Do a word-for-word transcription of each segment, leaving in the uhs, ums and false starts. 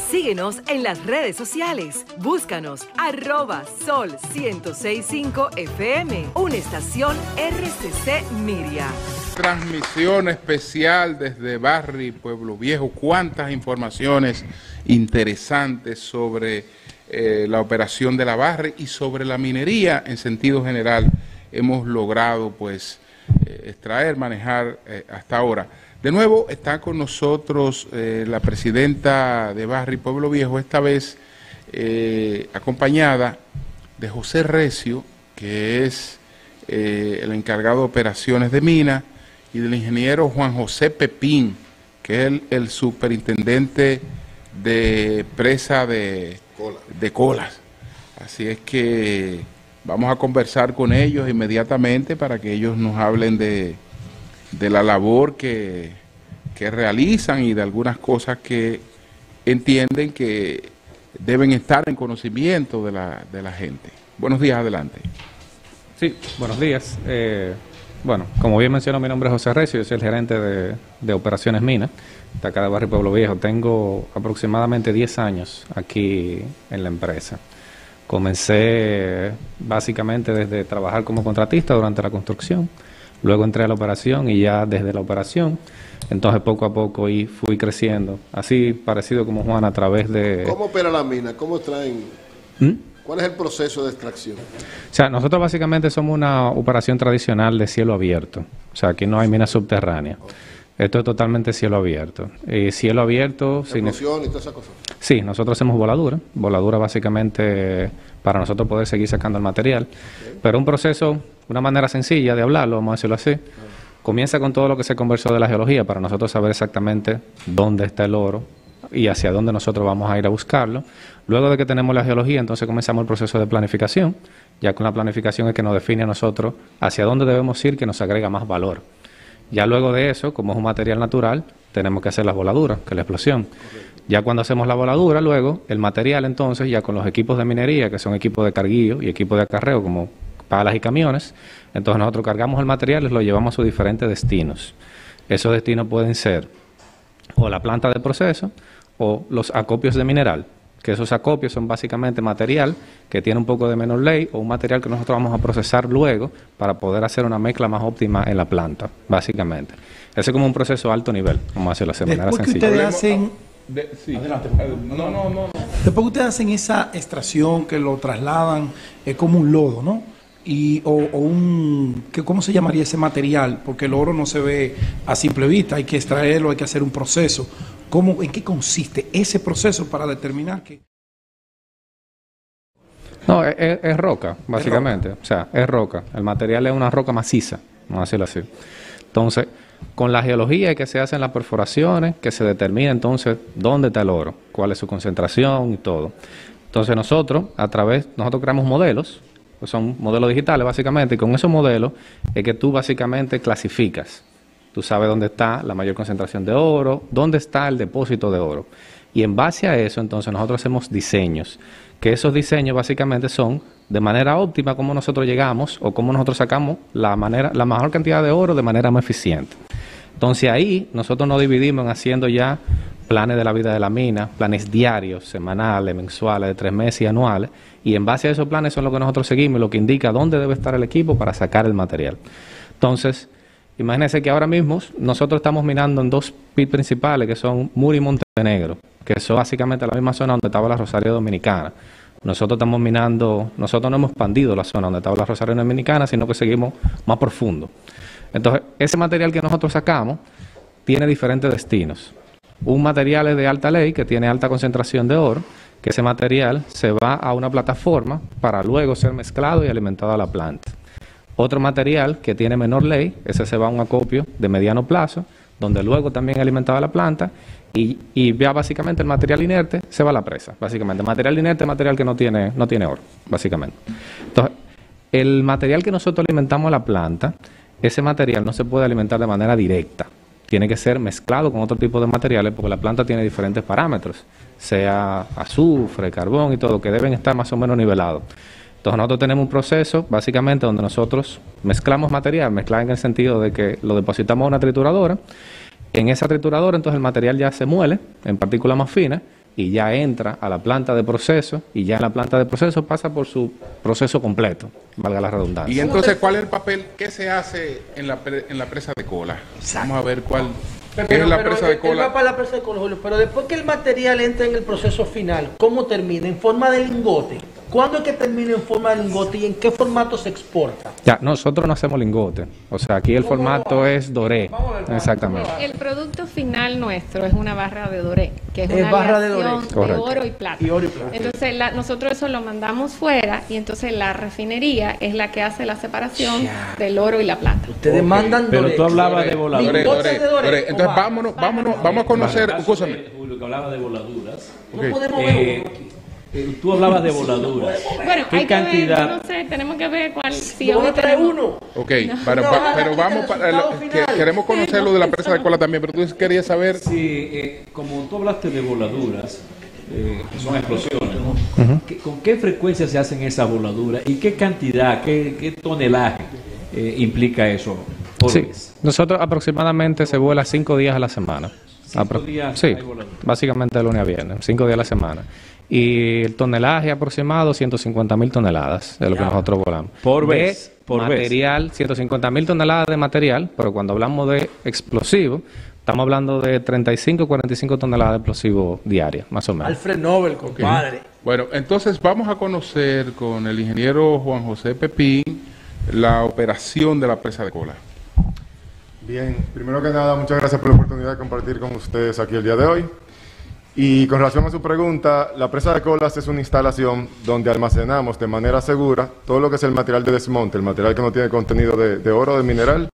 Síguenos en las redes sociales. Búscanos arroba sol ciento seis punto cinco F M, una estación R C C Miria. Transmisión especial desde Barri, Pueblo Viejo. Cuántas informaciones interesantes sobre eh, la operación de la Barri y sobre la minería en sentido general hemos logrado pues eh, extraer, manejar eh, hasta ahora. De nuevo está con nosotros eh, la presidenta de Barri, Pueblo Viejo, esta vez eh, acompañada de José Recio, que es eh, el encargado de operaciones de mina, y del ingeniero Juan José Pepín, que es el, el superintendente de presa de, Cola. de Colas. Así es que vamos a conversar con ellos inmediatamente para que ellos nos hablen de, de la labor que, que realizan y de algunas cosas que entienden que deben estar en conocimiento de la, de la gente. Buenos días, adelante. Sí, buenos días. Eh, bueno, como bien mencionó, mi nombre es José Recio, yo soy el gerente de, de operaciones minas de acá de Barrio Pueblo Viejo. Tengo aproximadamente diez años aquí en la empresa. Comencé básicamente desde trabajar como contratista durante la construcción, luego entré a la operación y ya desde la operación, entonces poco a poco y fui creciendo, así parecido como Juan a través de... ¿Cómo opera la mina? ¿Cómo extraen? ¿Mm? ¿Cuál es el proceso de extracción? O sea, nosotros básicamente somos una operación tradicional de cielo abierto. O sea, aquí no hay minas subterráneas. Okay. Esto es totalmente cielo abierto. Y cielo abierto... ¿Explosión y todas esas cosas? Sí, nosotros hacemos voladura. Voladura básicamente para nosotros poder seguir sacando el material. Okay. Pero un proceso, una manera sencilla de hablarlo, vamos a decirlo así, okay. Comienza con todo lo que se conversó de la geología para nosotros saber exactamente dónde está el oro y hacia dónde nosotros vamos a ir a buscarlo. Luego de que tenemos la geología, entonces comenzamos el proceso de planificación. Ya con la planificación es que nos define a nosotros hacia dónde debemos ir, que nos agrega más valor. Ya luego de eso, como es un material natural, tenemos que hacer las voladuras, que es la explosión. Okay. Ya cuando hacemos la voladura, luego el material entonces, ya con los equipos de minería, que son equipos de carguillo y equipos de acarreo, como palas y camiones, entonces nosotros cargamos el material y lo llevamos a sus diferentes destinos. Esos destinos pueden ser o la planta de proceso o los acopios de mineral, que esos acopios son básicamente material que tiene un poco de menor ley o un material que nosotros vamos a procesar luego para poder hacer una mezcla más óptima en la planta, básicamente. Ese es como un proceso a alto nivel, vamos a hacerlo de manera Después sencilla. Que ustedes hacen... De, sí. Adelante. No, no, no, no. Después que ustedes hacen esa extracción, que lo trasladan, es como un lodo, ¿no? Y, o, o un, que, ¿cómo se llamaría ese material? Porque el oro no se ve a simple vista, hay que extraerlo, hay que hacer un proceso. ¿Cómo, ¿En qué consiste ese proceso para determinar que...? No, es, es roca, básicamente. ¿Es roca? O sea, es roca. El material es una roca maciza, vamos a decirlo así. Entonces, con la geología que se hacen las perforaciones, que se determina entonces dónde está el oro, cuál es su concentración y todo. Entonces nosotros, a través, nosotros creamos modelos, pues son modelos digitales básicamente, y con esos modelos es que tú básicamente clasificas. Tú sabes dónde está la mayor concentración de oro, dónde está el depósito de oro. Y en base a eso, entonces, nosotros hacemos diseños, que esos diseños básicamente son de manera óptima cómo nosotros llegamos o cómo nosotros sacamos la, manera, la mejor cantidad de oro de manera más eficiente. Entonces ahí nosotros nos dividimos en haciendo ya planes de la vida de la mina, planes diarios, semanales, mensuales, de tres meses y anuales, y en base a esos planes son lo que nosotros seguimos y lo que indica dónde debe estar el equipo para sacar el material. Entonces, imagínense que ahora mismo nosotros estamos minando en dos pits principales que son Muri y Montenegro, que son básicamente la misma zona donde estaba la Rosario Dominicana. Nosotros estamos minando, nosotros no hemos expandido la zona donde estaba la Rosario Dominicana, sino que seguimos más profundo. Entonces, ese material que nosotros sacamos tiene diferentes destinos. Un material es de alta ley, que tiene alta concentración de oro, que ese material se va a una plataforma para luego ser mezclado y alimentado a la planta. Otro material que tiene menor ley, ese se va a un acopio de mediano plazo, donde luego también es alimentado a la planta, y, y ya básicamente el material inerte se va a la presa, básicamente. El material inerte es material que no tiene, no tiene oro, básicamente. Entonces, el material que nosotros alimentamos a la planta, ese material no se puede alimentar de manera directa. Tiene que ser mezclado con otro tipo de materiales porque la planta tiene diferentes parámetros, sea azufre, carbón y todo, que deben estar más o menos nivelados. Entonces nosotros tenemos un proceso básicamente donde nosotros mezclamos material, mezclar en el sentido de que lo depositamos a una trituradora. En esa trituradora entonces el material ya se muele en partículas más finas y ya entra a la planta de proceso y ya en la planta de proceso pasa por su proceso completo, valga la redundancia. Y entonces, ¿cuál es el papel que se hace en la, pre, en la presa de cola? Exacto. Vamos a ver cuál Pero, es la pero presa de él cola. va para la presa de cola, Julio, pero después que el material entra en el proceso final, ¿cómo termina? ¿En forma de lingote? ¿Cuándo es que termina en forma de lingote y en qué formato se exporta? Ya, nosotros no hacemos lingote. O sea, aquí el ¿Cómo formato va? es doré. Vamos a ver, vamos. Exactamente. El producto final nuestro es una barra de doré, que es, Es una barra de aleación doré. de Correcto. oro y plata. Y oro y plata. Entonces la- nosotros eso lo mandamos fuera y entonces la refinería es la que hace la separación Ya. del oro y la plata. Ustedes mandan Pero doré. tú hablabas de Doré, voladuras. doré, Lingotes doré, de doré, doré. o Entonces, barra. vámonos, vámonos, vamos a conocer, escúchame. Julio, que hablaba de voladuras. No Ok. podemos ver Eh, uno aquí. eh, tú hablabas de voladuras. Bueno, ¿Qué hay que ver, cantidad? yo no sé, tenemos que ver cuál. Si ¿No hoy me trae tenemos- uno? Ok, pero, No, pa- ojalá pero que vamos el para resultado que final. queremos conocer lo de la presa de cola también, pero tú querías saber. Sí, eh, como tú hablaste de voladuras, eh, que son explosiones, ¿no? ¿Qué- ¿Con qué frecuencia se hacen esas voladuras y qué cantidad, qué, qué tonelaje eh, implica eso por Sí, vez? nosotros aproximadamente se vuela cinco días a la semana. Cinco Apro- días sí, hay voladuras. básicamente de lunes a viernes, cinco días a la semana. Y el tonelaje aproximado ciento cincuenta mil toneladas de lo que nosotros volamos. Por De vez, por vez. material, ciento cincuenta mil toneladas de material, pero cuando hablamos de explosivo, estamos hablando de treinta y cinco, cuarenta y cinco toneladas de explosivo diarias, más o menos. Alfred Nobel, compadre. Bueno, entonces vamos a conocer con el ingeniero Juan José Pepín la operación de la presa de cola. Bien, primero que nada, muchas gracias por la oportunidad de compartir con ustedes aquí el día de hoy. Y con relación a su pregunta, la presa de colas es una instalación donde almacenamos de manera segura todo lo que es el material de desmonte, el material que no tiene contenido de, de oro o de mineral.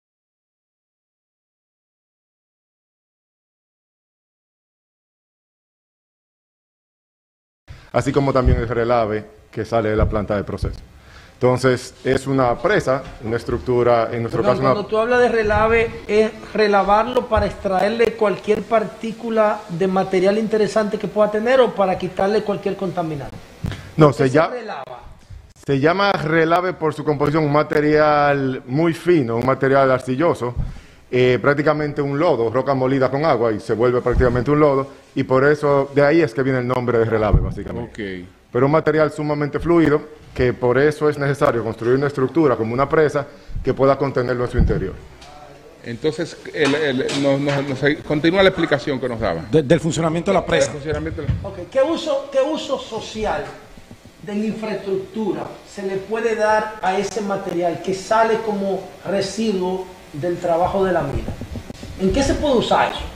Así como también el relave que sale de la planta de proceso. Entonces, es una presa, una estructura, en nuestro Perdón, caso, una... cuando tú hablas de relave, es relavarlo para extraerle cualquier partícula de material interesante que pueda tener o para quitarle cualquier contaminante. No, ¿Qué se llama... relava? Se llama relave por su composición, un material muy fino, un material arcilloso, eh, prácticamente un lodo, roca molida con agua y se vuelve prácticamente un lodo, y por eso, de ahí es que viene el nombre de relave, básicamente. Ok. Pero un material sumamente fluido, que por eso es necesario construir una estructura como una presa que pueda contenerlo en su interior. Entonces, el, el- nos- nos- nos- continúa la explicación que nos daba. De- del funcionamiento de la El presa. funcionamiento de la- Ok, ¿qué uso, qué uso social de la infraestructura se le puede dar a ese material que sale como residuo del trabajo de la mina? ¿En qué se puede usar eso?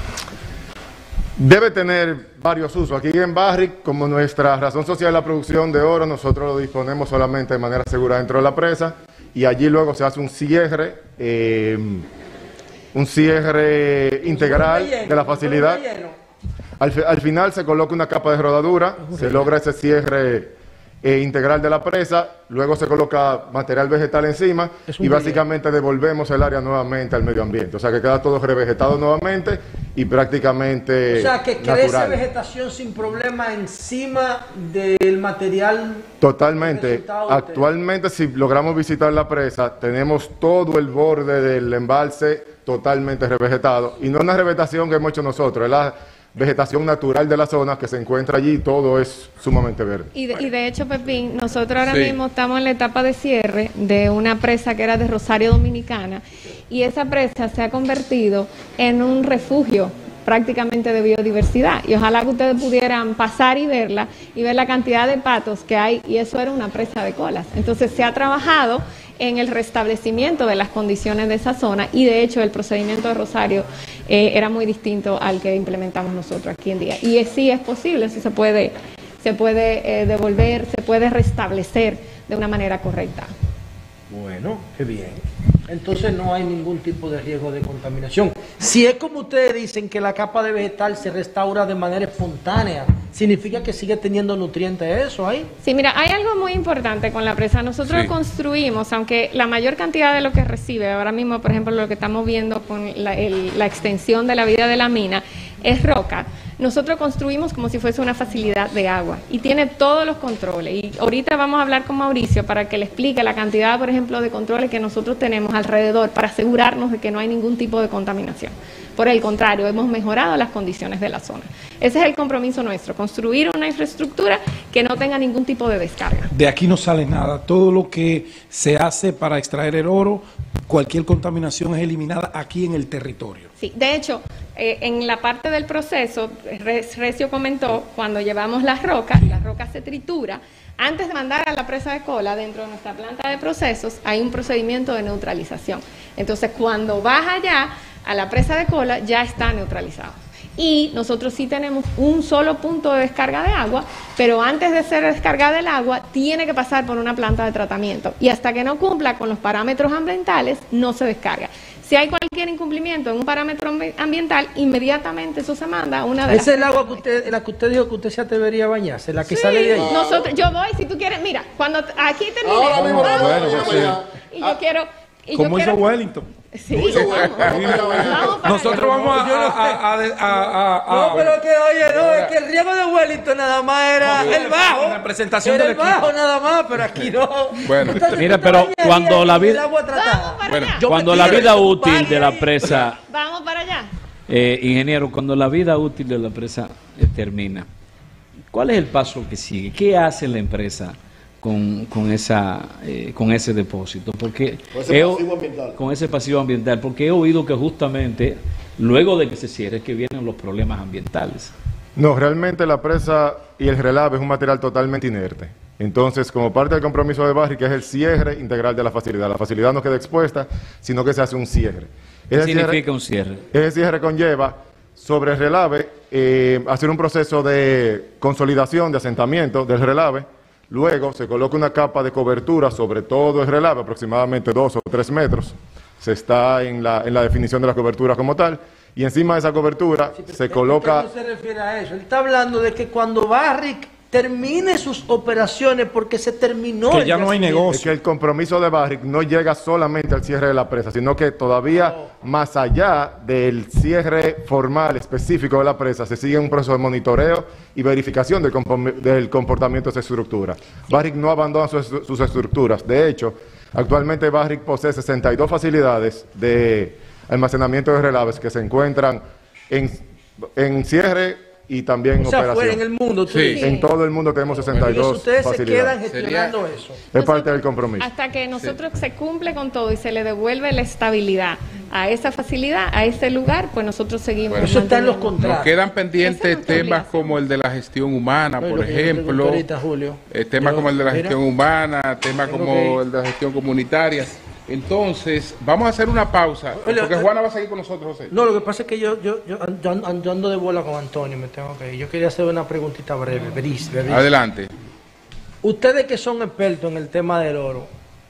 Debe tener varios usos. Aquí en Barrick, como nuestra razón social es la producción de oro, nosotros lo disponemos solamente de manera segura dentro de la presa y allí luego se hace un cierre, eh, un cierre integral Relleno, de la facilidad. relleno. Al, fi- al final se coloca una capa de rodadura, se logra ese cierre eh, integral de la presa, luego se coloca material vegetal encima Es un y básicamente devolvemos el área nuevamente al medio ambiente. O sea que queda todo revegetado nuevamente y prácticamente O sea, que crece natural. vegetación sin problema encima del material. Totalmente. resultado de Actualmente, si logramos visitar la presa, tenemos todo el borde del embalse totalmente revegetado. Y no es una revegetación que hemos hecho nosotros, es la vegetación natural de la zona que se encuentra allí, todo es sumamente verde. Y de, y de hecho, Pepín, nosotros ahora Sí. mismo estamos en la etapa de cierre de una presa que era de Rosario Dominicana y esa presa se ha convertido en un refugio prácticamente de biodiversidad y ojalá que ustedes pudieran pasar y verla y ver la cantidad de patos que hay y eso era una presa de colas. Entonces se ha trabajado en el restablecimiento de las condiciones de esa zona y de hecho el procedimiento de Rosario eh, era muy distinto al que implementamos nosotros aquí en día. Y es, sí es posible, eso se puede, se puede eh, devolver, se puede restablecer de una manera correcta. Bueno, qué bien. Entonces no hay ningún tipo de riesgo de contaminación. Si es como ustedes dicen que la capa de vegetal se restaura de manera espontánea, significa que sigue teniendo nutrientes eso ahí. Sí, mira, hay algo muy importante con la presa. Nosotros Sí. construimos, aunque la mayor cantidad de lo que recibe, ahora mismo, por ejemplo, lo que estamos viendo con la, el- la extensión de la vida de la mina, es roca. Nosotros construimos como si fuese una facilidad de agua y tiene todos los controles. Y ahorita vamos a hablar con Mauricio para que le explique la cantidad, por ejemplo, de controles que nosotros tenemos alrededor para asegurarnos de que no hay ningún tipo de contaminación. Por el contrario, hemos mejorado las condiciones de la zona. Ese es el compromiso nuestro, construir una infraestructura que no tenga ningún tipo de descarga. De aquí no sale nada. Todo lo que se hace para extraer el oro, cualquier contaminación es eliminada aquí en el territorio. Sí, de hecho, eh, en la parte del proceso, Recio comentó, cuando llevamos las rocas, la roca se tritura. Antes de mandar a la presa de cola, dentro de nuestra planta de procesos, hay un procedimiento de neutralización. Entonces, cuando vas allá a la presa de cola, ya está neutralizado. Y nosotros sí tenemos un solo punto de descarga de agua, pero antes de ser descargada el agua, tiene que pasar por una planta de tratamiento. Y hasta que no cumpla con los parámetros ambientales, no se descarga. Si hay cualquier incumplimiento en un parámetro ambiental, inmediatamente eso se manda a una de las... ¿Esa es el agua que usted, la que usted dijo que usted se atrevería a bañarse, la que sí, sale de ahí? Nosotros, yo voy, si tú quieres, mira, cuando aquí termine, Ahora mismo, vamos, bueno, vamos, pues, y yo quiero... Y Como yo hizo quiero, Wellington. Sí, vamos, vamos para Nosotros allá. vamos a... a, a, a, a, a No, pero que, oye, no, es que el riego de Wellington nada más era el bajo. La presentación Era del el bajo equipo. nada más, pero aquí no. Bueno. Entonces, Mira, tú te pero bañarías cuando la en vida- el agua tratada. Vamos para Bueno, allá. Yo Cuando me la quiero vida ir a un útil party de la ahí. presa, Vamos para allá. eh, ingeniero, cuando la vida útil de la presa eh, termina, ¿cuál es el paso que sigue? ¿Qué hace la empresa con, con, esa, eh, con ese depósito? Porque Con ese he- pasivo ambiental. con ese pasivo ambiental, porque he oído que justamente luego de que se cierre es que vienen los problemas ambientales. No, realmente la presa y el relave es un material totalmente inerte. Entonces, como parte del compromiso de Barrick, que es el cierre integral de la facilidad. La facilidad no queda expuesta, sino que se hace un cierre. ¿Qué Ese significa cierre, un cierre? ese cierre conlleva, sobre el relave, eh, hacer un proceso de consolidación, de asentamiento del relave. Luego se coloca una capa de cobertura sobre todo el relave, aproximadamente dos o tres metros. Se está en la, en la definición de la cobertura como tal. Y encima de esa cobertura se coloca... ¿Qué no se refiere a eso? Él está hablando de que cuando Barrick termine sus operaciones, porque se terminó... Que el ya no hay yacimiento. negocio. Es que el compromiso de Barrick no llega solamente al cierre de la presa, sino que todavía más allá del cierre formal específico de la presa, se sigue un proceso de monitoreo y verificación del, compom- del comportamiento de esa estructura. Barrick no abandona sus, sus estructuras. De hecho, actualmente Barrick posee sesenta y dos facilidades de almacenamiento de relaves que se encuentran en, en cierre y también en O sea, operación. fuera en el mundo, tú Sí. dices. En todo el mundo tenemos sesenta y Entonces dos ustedes se quedan facilidades. gestionando eso. Es parte del compromiso. Hasta que nosotros se cumple con todo y se le devuelve la estabilidad a esa facilidad, a ese lugar, pues nosotros seguimos. Bueno. Eso está en los manteniendo. Nos contratos. quedan Esa pendientes es nuestra temas obligación. como el de la gestión humana, Oye, por lo que yo te ejemplo, pregunté ahorita, Julio. eh, temas Yo- como el de la mira, gestión humana, temas tengo como que ir. el de la gestión comunitaria. Entonces, vamos a hacer una pausa, Oye, porque eh, Juana va a seguir con nosotros, José. No, lo que pasa es que yo, yo, yo, ando, ando- ando de bola con Antonio, me tengo que ir. Yo quería hacer una preguntita breve, brevis, brevis. Adelante. Ustedes que son expertos en el tema del oro,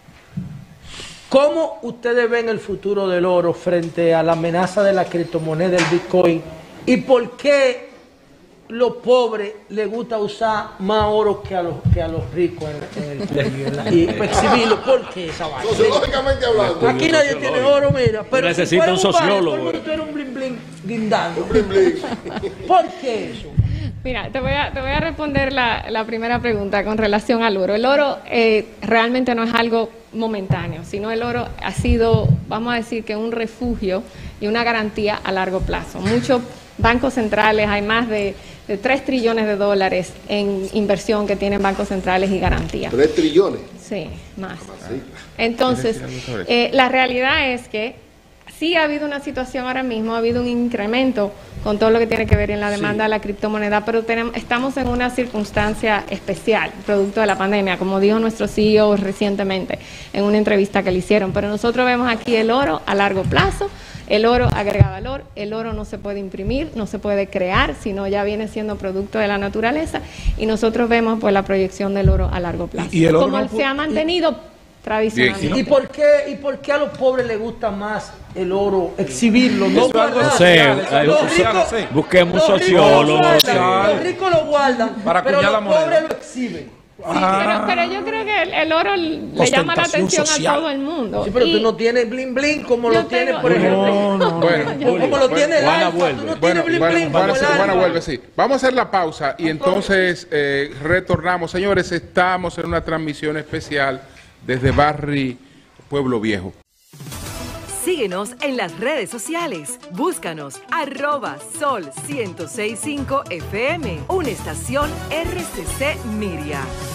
¿cómo ustedes ven el futuro del oro frente a la amenaza de la criptomoneda del Bitcoin? ¿Y por qué los pobres les gusta usar más oro que a los, que a los ricos en, en el cuello en la- y exhibirlo? ¿Por qué esa vaina? Sociológicamente hablando. Aquí nadie tiene oro, mira. Pero si necesita fuera un bar, sociólogo, todo el mundo eh. tuviera un blin blin guindando. Bling, bling. ¿Por qué eso? Mira, te voy a, te voy a responder la, la primera pregunta con relación al oro. El oro eh, realmente no es algo momentáneo, sino el oro ha sido, vamos a decir, que un refugio y una garantía a largo plazo. Muchos bancos centrales, hay más de, de tres trillones de dólares en inversión que tienen bancos centrales y garantías. Tres trillones. Sí, más. Entonces, eh, la realidad es que sí ha habido una situación ahora mismo, ha habido un incremento con todo lo que tiene que ver en la demanda de la criptomoneda, pero tenemos, estamos en una circunstancia especial, producto de la pandemia, como dijo nuestro C E O recientemente en una entrevista que le hicieron. Pero nosotros vemos aquí el oro a largo plazo. El oro agrega valor, el oro no se puede imprimir, no se puede crear, sino ya viene siendo producto de la naturaleza, y nosotros vemos pues la proyección del oro a largo plazo. Y- y el oro como no él pu- se ha mantenido tradicionalmente. ¿Y por qué, y por qué a los pobres les gusta más el oro exhibirlo? No Eso es algo guardarlo. social, Los algo social, ricos- sí. Busquemos los un ricos sociólogo, lo guardan, social. Los ricos lo guardan, Para pero acuñar los la moneda. pobres lo exhiben. Sí, pero, pero yo creo que el, el oro le llama la Ostentación atención social. a todo el mundo. Sí, pero Y tú no tienes bling bling como yo lo tienes, tengo- por ejemplo. No, no, no. Bueno, Como lo tiene el Juana alfa, vuelve. tú no Bueno, tienes bling bueno, bling Juana, como el sí, Juana alfa. vuelve, sí. Vamos a hacer la pausa y entonces eh, retornamos. Señores, estamos en una transmisión especial desde Barri, Pueblo Viejo. Síguenos en las redes sociales. Búscanos arroba sol ciento seis punto cinco F M, una estación R C C Miria.